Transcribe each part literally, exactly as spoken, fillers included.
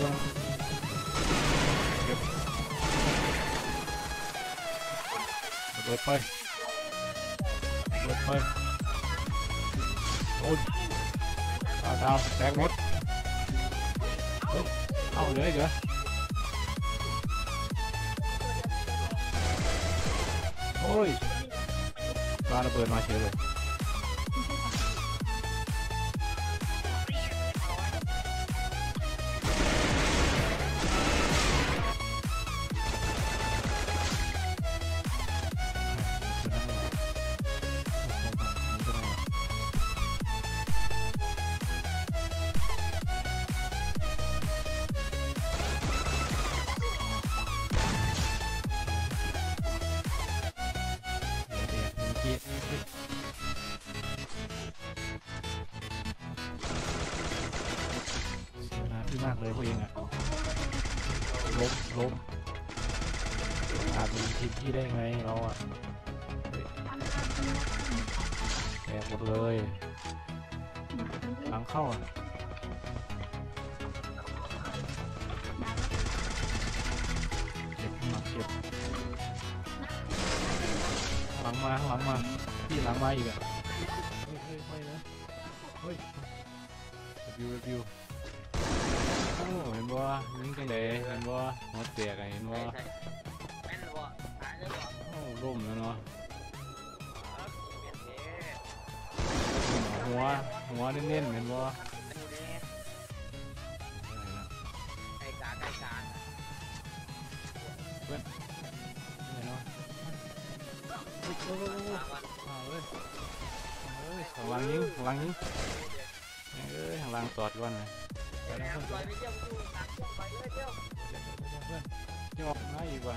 งเก็บเปิดไประเบิดไปโอ้ยดาวดาวแตกหมดเฮ้ยเอาเลยเหรอโอ้ยปลาระเบิดมาเฉยเลยมากเลยพวกเองอะล้มล้มอาจมีทีมที่ได้ไงเราอะแตกหมดเลยหลังเข้าอะเก็บมาเก็บหลังมาหลังมาที่หลังมาอีกอะเฮ้ยเฮ้ยไม่นะเฮ้ยรีวิวรีวิวเห็นบ่ยิงจังไดเห็นบ่หัวแตกเห็นบ่โอ้ล่มแล้วเนาะหัวหัวเน้นๆเห็นบ่ไก่กาไก่กาเพื่อนนี่เนาะโอ้โหเอาเลยเฮ้ยข้างหลังยิงข้างหลังยิงเอ้ยข้างหลังตอดก่อนเลยไปแล้วเพื่อนจะออกมาอีกว่ะ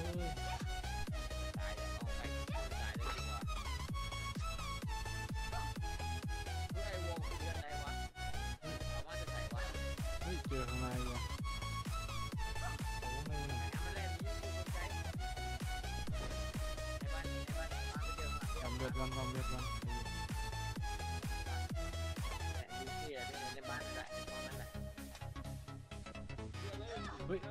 เฮ้ยเจอข้างในว่ะทำเลือดวันทำเลือดวันเฮ้ย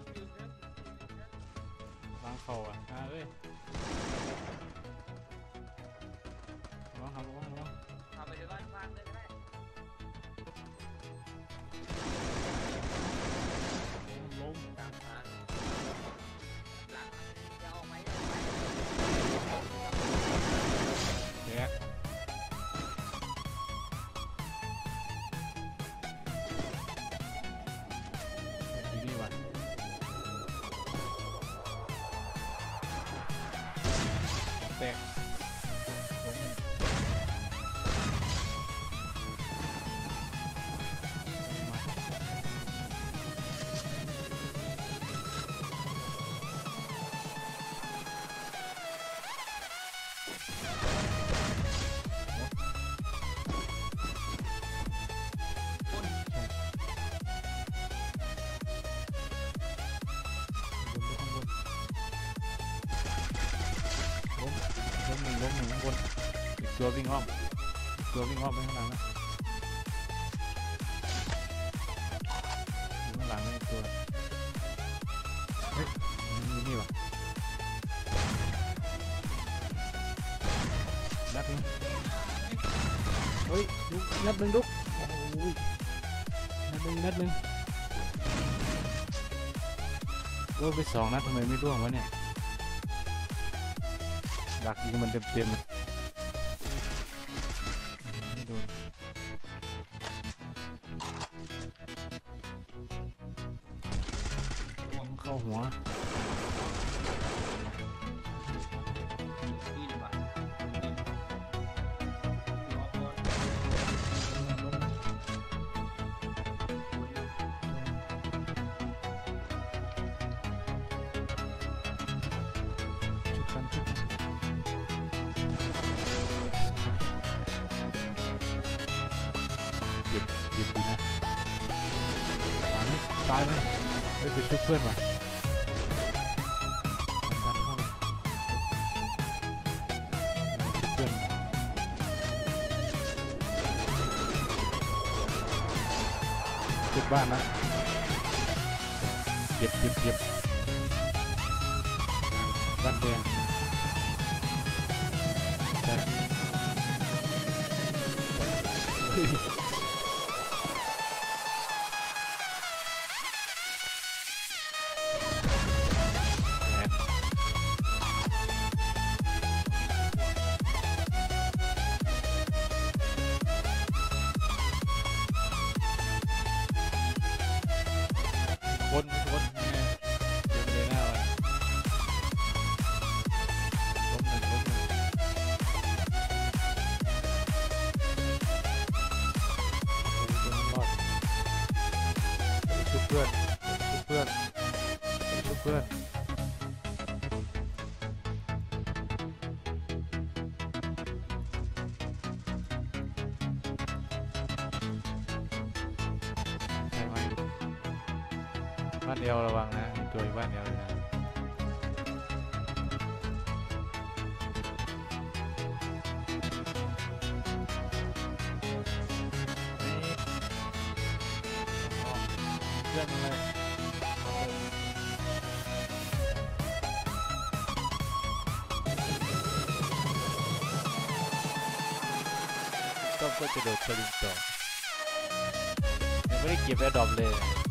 ล้างเข่าอ่ะอ่าเอ้ยลองทำลองลองทำไปที่บ้านฟังเลยก็ได้ล้มตามทางหลังจะออกไหมแยกแตกล้มหนึ่งล้มหนึ่งข้างบนอีกตัววิ่งอ้อมอีกตัววิ่งอ้อมไปข้างหลังนะข้างหลังนี่ตัวเฮ้ยนี่นี่วะนัดนึงเฮ้ยดุนัดนึงดุโอ้ยนัดนึงนัดนึงโดนไปสองนัดทำไมไม่ร่วงวะเนี่ยดักยิงมันเต็มเต็มไม่โดนเข้าหัวหยิบหยิบดีนะตายไหมไปไปช่วยเพื่อนว่ะเพื่อนจุดบ้านนะจ็บเจ็บเจ็บบ้านแดงแต่เฮ้ยแหมคนคนแหมเดินเลยหน้าวันล้มหนึ่งล้มหนึ่งรอดชุบเพื่อนชุบเพื่อนชุบเพื่อนใช่ไหมบ้านเดียวระวังนะมีตัวอยู่บ้านเดียวเลยนะนี่อ๋อเพื่อนมันเลยต้อมก็จะโดดสลิงต่อยังไม่ได้เก็บแอร์ดรอปเลย